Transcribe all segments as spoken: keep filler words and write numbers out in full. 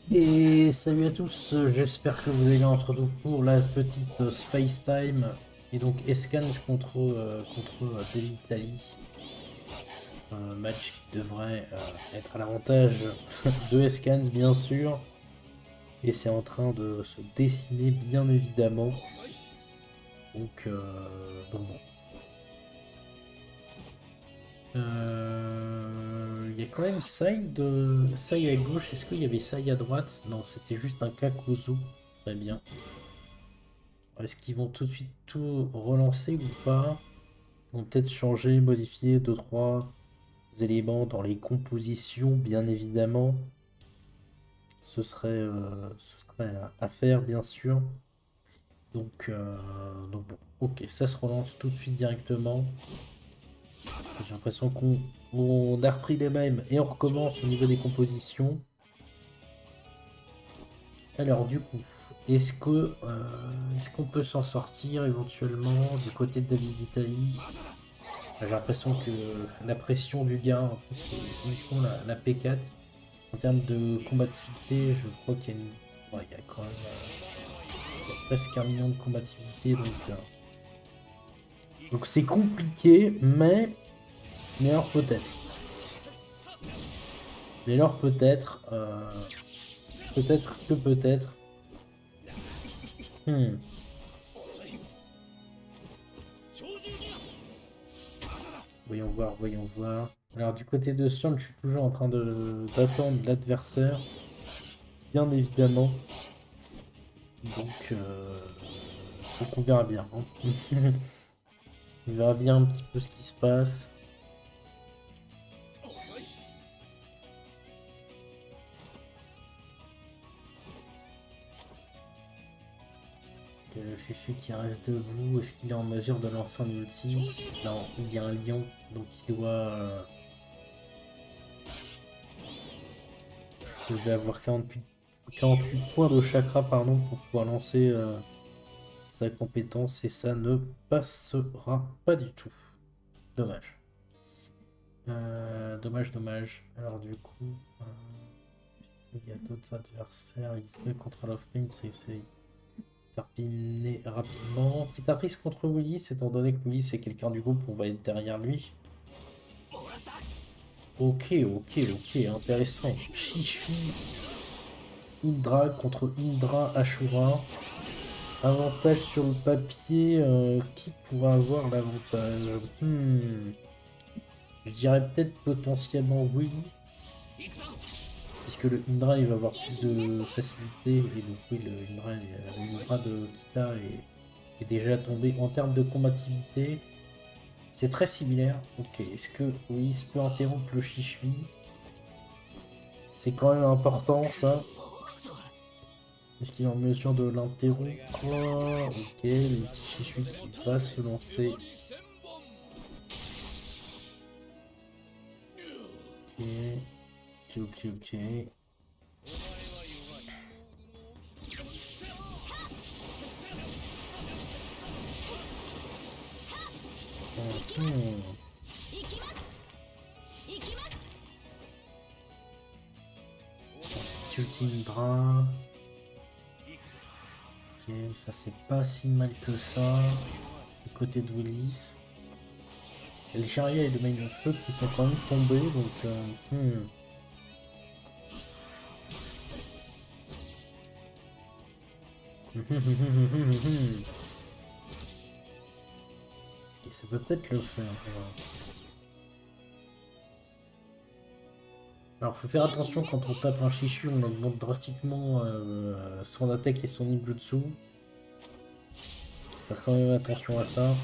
Et salut à tous, j'espère que vous allez bien. On se retrouve pour la petite euh, Space Time. Et donc Escans contre, euh, contre euh, Delitalie. Un match qui devrait euh, être à l'avantage de Escans bien sûr. Et c'est en train de se dessiner bien évidemment. Donc, euh, donc bon. Euh, Il y a quand même Sai, de... Sai à gauche. Est-ce qu'il y avait Sai à droite? Non, c'était juste un Kakuzu. Très bien. Est-ce qu'ils vont tout de suite tout relancer ou pas? Ils vont peut-être changer, modifier deux trois éléments dans les compositions, bien évidemment. Ce serait, euh, ce serait à, à faire, bien sûr. Donc, euh, donc bon, ok, ça se relance tout de suite directement. J'ai l'impression qu'on on a repris les mêmes et on recommence au niveau des compositions. Alors du coup, est-ce que euh, est-ce qu'on peut s'en sortir éventuellement du côté de David Italie? J'ai l'impression que la pression du gars, en plus, c'est uniquement la, la P quatre. En termes de combativité, je crois qu'il y a une... ouais, il y a quand même euh, il y a presque un million de combativité, donc euh, donc c'est compliqué, mais mais alors peut-être. Mais alors peut-être, euh, peut-être que peut-être. Hmm. Voyons voir, voyons voir. Alors du côté de Sion, je suis toujours en train de d'attendre l'adversaire, bien évidemment. Donc, euh, donc on verra bien, hein. On verra bien un petit peu ce qui se passe. Et le Fichu qui reste debout, est-ce qu'il est en mesure de lancer un ulti? Non, il y a un lion, donc il doit... euh, il devait avoir quarante-huit, quarante-huit points de chakra pardon, pour pouvoir lancer euh, sa compétence, et ça ne passera pas du tout. Dommage. Euh, dommage, dommage. Alors du coup, euh, il y a d'autres adversaires. Ils se battent contre Love Pain, c'est terminé rapidement. Titratrice contre Willis, étant donné que Willis est quelqu'un du groupe, on va être derrière lui. Ok, ok, ok, intéressant. Shishui Indra contre Indra Ashura. Avantage sur le papier, euh, qui pourra avoir l'avantage? Hmm. Je dirais peut-être potentiellement oui, puisque le Indra il va avoir plus de facilité, et donc oui, le Indra, le Indra de Kita est, est déjà tombé. En termes de combativité, c'est très similaire. Ok, est-ce que oui, se peut interrompre le Shishui? C'est quand même important ça. Est-ce qu'il est en mesure de l'interrompre? Ok, le petit Shishui qui va se lancer. Ok, ok, ok, ok. Mhm. Petit Ultindra. Ok, ça c'est pas si mal que ça. Du côté de Willis. El Sharia et le Main of Feu qui sont quand même tombés, donc... Euh, hmm. Ok, ça peut peut-être le faire. Voilà. Alors faut faire attention quand on tape un Shishu, on augmente drastiquement euh, son attaque et son ninjutsu. Faire quand même attention à ça.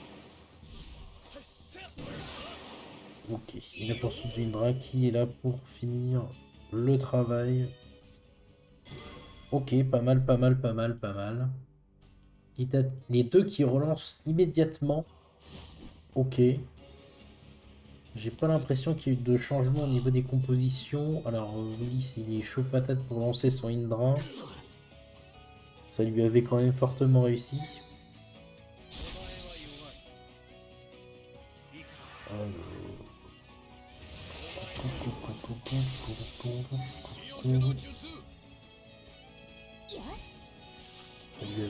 Ok, et la poursuite d'Indra qui est là pour finir le travail. Ok, pas mal, pas mal, pas mal, pas mal. Les deux qui relancent immédiatement. Ok. J'ai pas l'impression qu'il y ait eu de changement au niveau des compositions. Alors, Willis, il est chaud patate pour lancer son Indra. Ça lui avait quand même fortement réussi.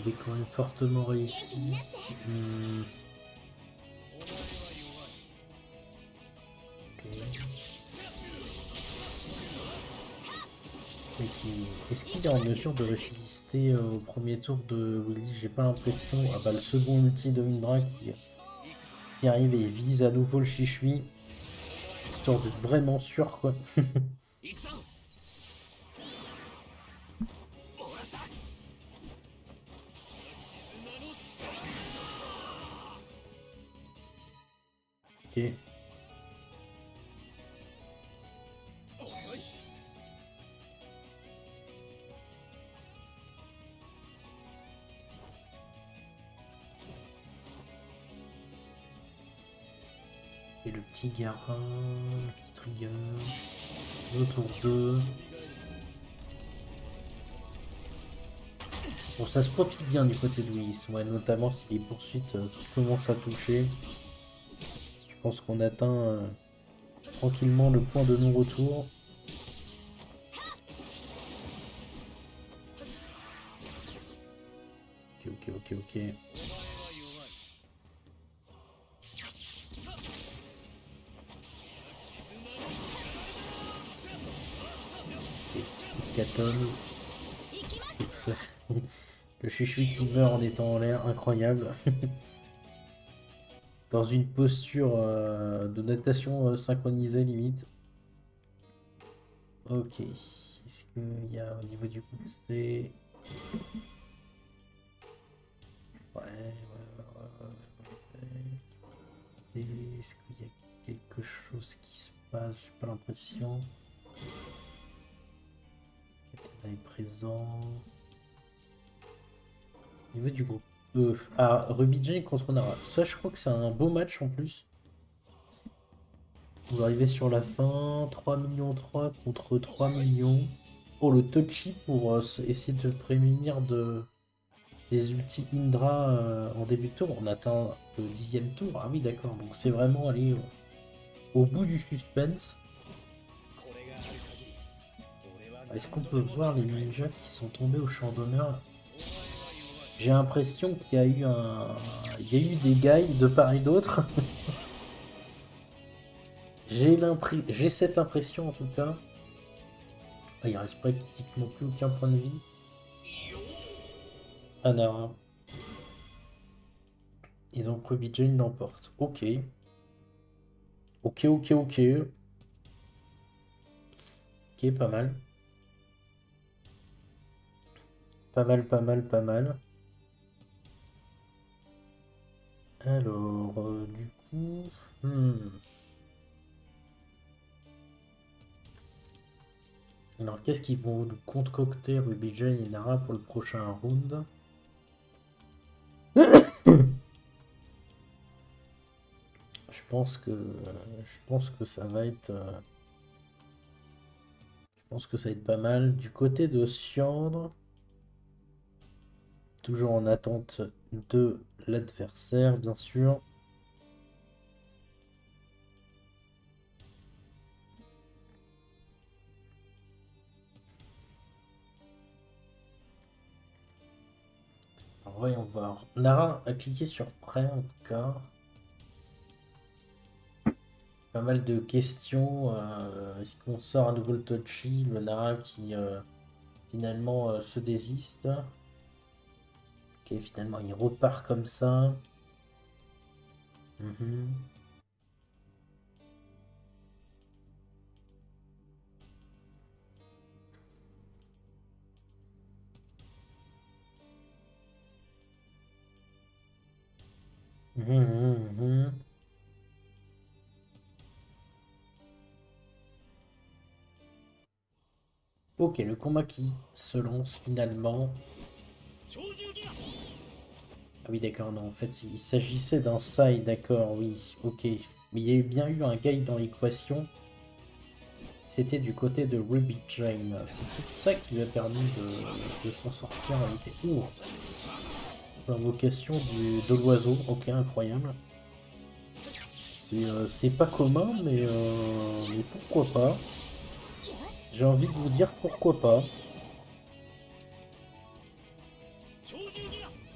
est quand même fortement réussi. Hmm. Ok. Est-ce qu'il est en mesure de résister euh, au premier tour de Willy? J'ai pas l'impression. Ah bah le second ulti de Indra qui, qui arrive et vise à nouveau le Shishui. Histoire d'être vraiment sûr quoi. Ok. Et le petit Garin, le petit Trigger, le tour deux. Bon, ça se profite bien du côté de Willis, ouais, notamment si les poursuites euh, commencent à toucher. Je pense qu'on atteint euh, tranquillement le point de non-retour. Ok, ok, ok, ok. Katon. Le Shishui qui meurt en étant en l'air, incroyable. Dans une posture euh, de natation euh, synchronisée limite. Ok. Est-ce qu'il y a au niveau du groupe C? Ouais, ouais, ouais, ouais, ouais. Est-ce qu'il y a quelque chose qui se passe? J'ai pas l'impression. Katana est présent. Au niveau du groupe E. Ah, Ruby Jane contre Nara. Ça, je crois que c'est un beau match en plus. On va arriver sur la fin. trois millions trois contre trois millions. Oh, le touchy pour euh, essayer de prémunir de des ulti Indra euh, en début de tour. On atteint le dixième tour. Ah oui, d'accord. Donc c'est vraiment aller au, au bout du suspense. Est-ce qu'on peut voir les ninjas qui sont tombés au champ d'honneur? J'ai l'impression qu'il y a eu un... Il y a eu des guides de part et d'autre. J'ai l'impri... J'ai cette impression en tout cas. Ah, il reste pratiquement plus aucun point de vie. Anara. Et donc Ruby Jane l'emporte. Ok. Ok, ok, ok. Ok, pas mal. Pas mal, pas mal, pas mal. Alors, euh, du coup... hmm. Alors, qu'est-ce qu'ils vont nous concocter, Ruby Jane et Nara, pour le prochain round? Je pense que... Je pense que ça va être... euh, Je pense que ça va être pas mal. Du côté de Siandre, toujours en attente de l'adversaire, bien sûr. Alors, voyons voir. Nara a cliqué sur prêt, en tout cas. Pas mal de questions. Euh, Est-ce qu'on sort un nouveau le Touchy? Le Nara qui euh, finalement euh, se désiste. Ok, finalement il repart comme ça. Mhm. Mhm, mhm, mhm. Ok, le combat qui se lance finalement. Ah oui, d'accord, non, en fait, il s'agissait d'un side, d'accord, oui, ok. Mais il y a bien eu un guide dans l'équation. C'était du côté de Ruby Jane. C'est tout ça qui lui a permis de, de s'en sortir en réalité. Ouh, l'invocation du, de l'oiseau, ok, incroyable. C'est euh, c'est pas commun, mais, euh, mais pourquoi pas. J'ai envie de vous dire pourquoi pas.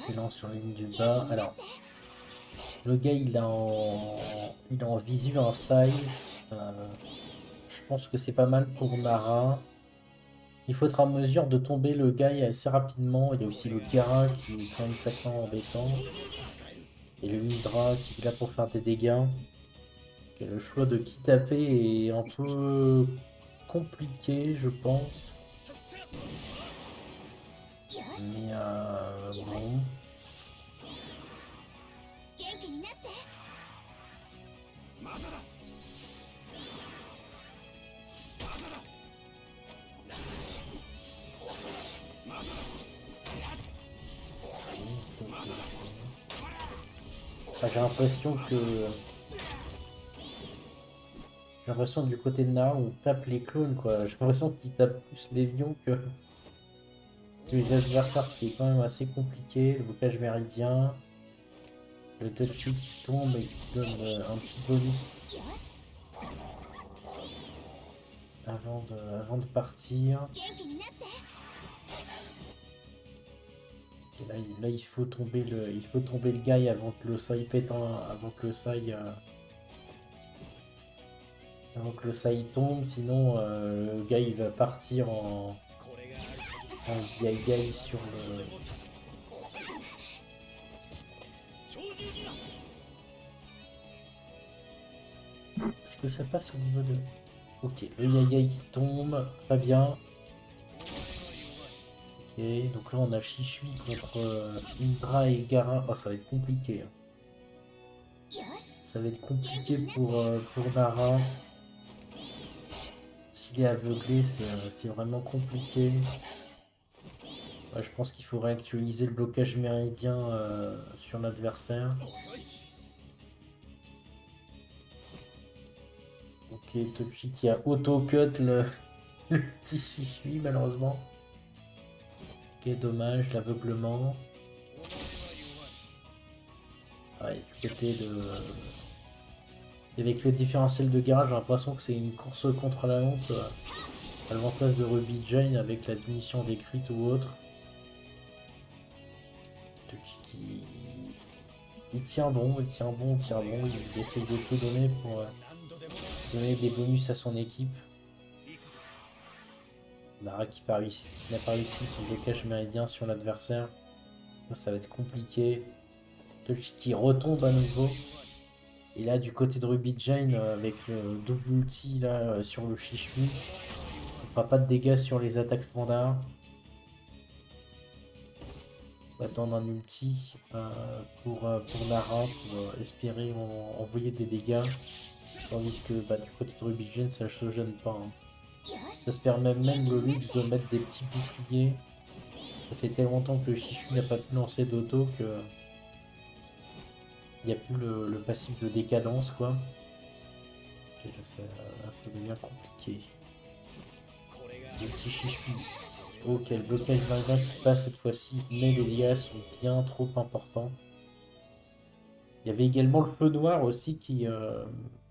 excellent sur la ligne du bas. Alors, le gars, il a en, il a en visu un sai. Euh, je pense que c'est pas mal pour Nara. Il faut être en mesure de tomber le gars assez rapidement. Il y a aussi le Gara qui est quand même sacrément embêtant. Et le Hydra qui est là pour faire des dégâts. Et le choix de qui taper est un peu compliqué, je pense. Mais euh, bon. Enfin, j'ai l'impression que j'ai l'impression que du côté de Nara on tape les clones quoi. J'ai l'impression qu'ils tapent plus les lions que... que les adversaires, ce qui est quand même assez compliqué. Le blocage méridien, le touchy qui tombe et qui donne euh, un petit bonus avant de, avant de partir. Là il, là, il faut tomber le, il faut tomber le guy avant que le sai pète, un, avant que le sai, euh, avant que le sai tombe. Sinon, euh, le guy il va partir en, en guy guy sur le. Est-ce que ça passe au niveau de... Ok, le Yaya qui tombe, très bien. Ok, donc là on a Shishui contre euh, Indra et Gara. Oh, ça va être compliqué. Ça va être compliqué pour, euh, pour Nara. S'il est aveuglé, c'est euh, vraiment compliqué. Ouais, je pense qu'il faudrait actualiser le blocage méridien euh, sur l'adversaire. Ok, Tochi qui a auto-cut le, le petit Shishui malheureusement. Ok, dommage, l'aveuglement. Ouais, du côté de... Avec le différentiel de garage, j'ai l'impression que c'est une course contre la montre. À l'avantage de Ruby Jane avec la diminution des crits ou autre. Qui... Il tient bon, il tient bon, il tient bon. Il essaie de tout donner pour euh, donner des bonus à son équipe. Nara qui n'a pas réussi son blocage méridien sur l'adversaire. Ça va être compliqué. Tochi qui retombe à nouveau. Et là, du côté de Ruby Jane, euh, avec le double ulti là, euh, sur le Shishui, on fera pas de dégâts sur les attaques standards. On va attendre un ulti euh, pour, euh, pour Nara, pour euh, espérer en, envoyer des dégâts. Tandis que bah, du côté de Ruby Jane, ça ne se gêne pas. Hein. Ça se permet même le luxe de mettre des petits boucliers. Ça fait tellement longtemps que le Shishui n'a pas pu lancer d'auto que... Il n'y a plus le, le passif de décadence, quoi. Ok, là, ça, là, ça devient compliqué. Le petit Shishui. Ok, le blocage vingt qui passe cette fois-ci, mais les dégâts sont bien trop importants. Il y avait également le feu noir aussi qui, euh,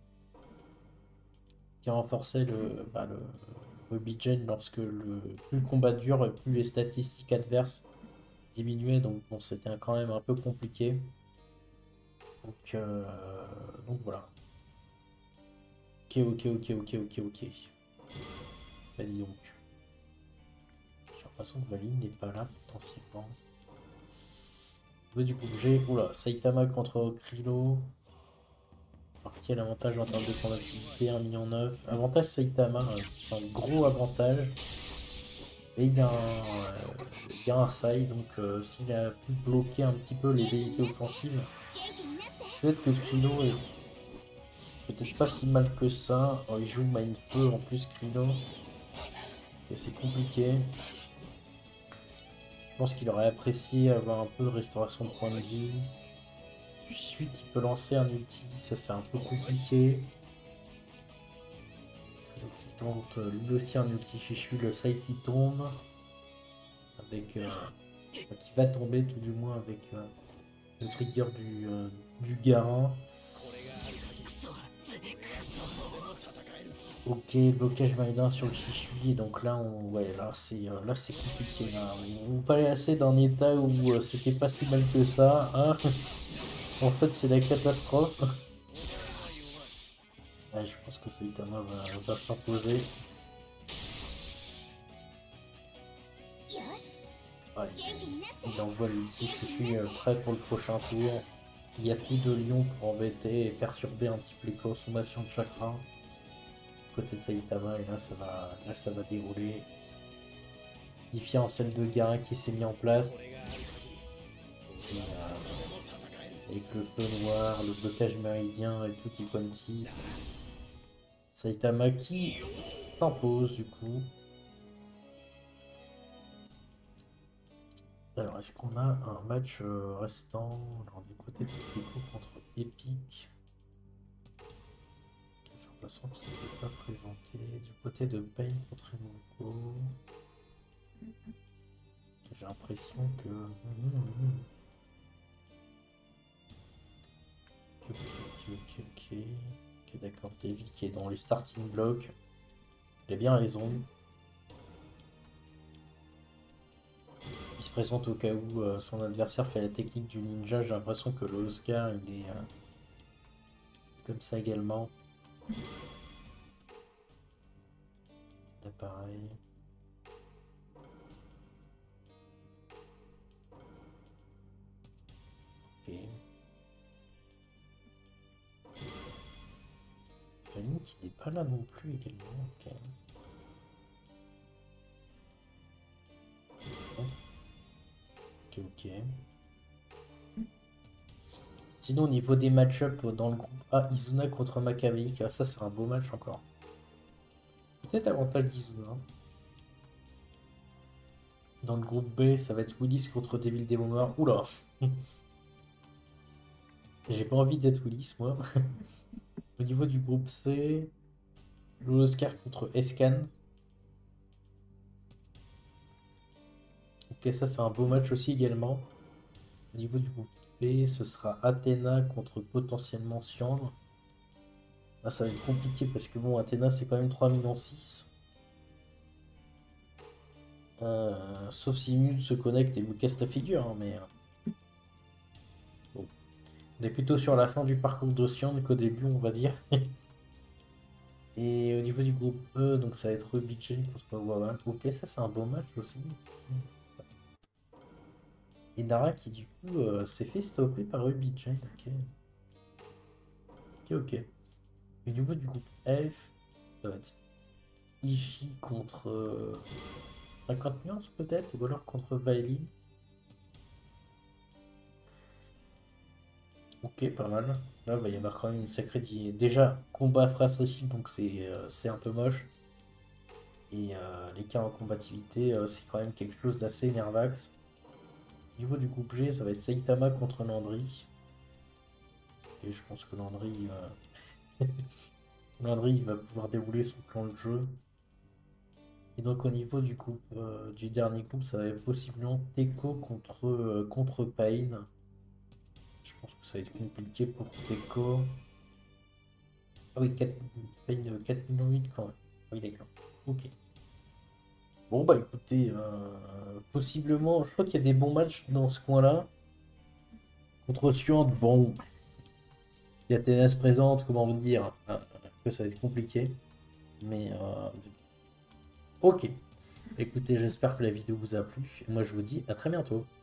qui renforçait le, bah, le, le Ruby Jane lorsque le, plus le combat dure, plus les statistiques adverses diminuaient. Donc bon, c'était quand même un peu compliqué. Donc, euh, donc voilà. Ok, ok, ok, ok, ok, ok. Bah dis donc. J'ai l'impression que Valine n'est pas là potentiellement. On veut du coup j'ai. Oula, Saitama contre Krilo. Alors qui a l'avantage en termes de combativité, un million neuf. Avantage Saitama, c'est un gros avantage. Et il y a un, euh, il y a un Sai, donc euh, s'il a pu bloquer un petit peu les velléités offensives, peut-être que Krilo est peut-être pas si mal que ça. Oh, il joue Mindfeu en plus Krilo. C'est compliqué. Je pense qu'il aurait apprécié avoir un peu de restauration de points de vie. Ensuite, il peut lancer un ulti, ça c'est un peu compliqué. Il tente lui aussi un ulti Shishui, le Sai qui tombe. Avec. Euh, qui va tomber tout du moins avec euh, le trigger du, euh, du Garin. Ok, blocage maïdin sur le Shishui, donc là, on... ouais, là c'est euh, là c'est compliqué. Là. Vous parlez assez d'un état où euh, c'était pas si mal que ça, hein. En fait, c'est la catastrophe. Ouais, je pense que Saitama va, va s'imposer. Ouais, il envoie l'ulti Shishui euh, prêt pour le prochain tour. Il n'y a plus de lion pour embêter et perturber un petit peu les consommations de chakra. Côté de Saitama, et là ça va, là, ça va dérouler. Différentiel de gain qui s'est mis en place. Et, euh, avec le feu noir, le blocage méridien et tout quanti. Saitama qui s'impose du coup. Alors est-ce qu'on a un match euh, restant alors, du côté de Pico contre Epic? J'ai l'impression qu'il ne s'est pas présenté. Du côté de Pain contre Monko. J'ai l'impression que... Ok, ok, ok, ok. Ok, d'accord, David qui est dans les starting blocks. Il a bien raison. Il se présente au cas où euh, son adversaire fait la technique du ninja. J'ai l'impression que le Oscar, il est euh, comme ça également. C'est pareil. Ok. Janine qui n'est pas là non plus également. Ok. Ok, ok. Sinon, au niveau des match-up dans le groupe A, Izuna contre Maccabi, ça c'est un beau match encore. Peut-être avantage d'Izuna. Dans le groupe B, ça va être Willis contre Devil Démon Noir. Oula! J'ai pas envie d'être Willis, moi. Au niveau du groupe C, l'Oscar contre Escan. Ok, ça c'est un beau match aussi également. Au niveau du groupe B, ce sera Athéna contre potentiellement Siandre. Ah, ça va être compliqué parce que bon, Athéna c'est quand même trois virgule six millions. Euh, sauf si Mule se connecte et vous casse la figure, hein, mais euh, bon. On est plutôt sur la fin du parcours d'Ocean qu'au début, on va dire. Et au niveau du groupe E, donc ça va être Ruby-Chain contre Wawan. Ok, ça c'est un beau match aussi. Et Nara qui du coup euh, s'est fait stopper par Ruby-Chain. Ok, ok, ok. Et au niveau du groupe F, ça va être Ishii contre euh, cinquante nuances peut-être, ou alors contre Vaili. Ok, pas mal. Là, il va y avoir quand même une sacrée... di- déjà, combat fratricide, donc c'est euh, c'est un peu moche. Et euh, l'écart en combativité, euh, c'est quand même quelque chose d'assez énervax. Au niveau du groupe G, ça va être Saitama contre Landry. Et je pense que Landry, euh, Landry il va pouvoir dérouler son plan de jeu. Et donc au niveau du groupe, euh, du dernier groupe, ça va être possiblement Teko contre, euh, contre Pain. Je pense que ça va être compliqué pour Teko. Ah oui, quatre, Pain euh, quatre millions huit quand même. Ah oui, d'accord. Ok. Bon bah écoutez, euh, possiblement, je crois qu'il y a des bons matchs dans ce coin-là. Contre Sion, bon, il y a T N S présente, comment vous dire, euh, que ça va être compliqué. Mais euh, ok. Écoutez, j'espère que la vidéo vous a plu. Et moi je vous dis à très bientôt.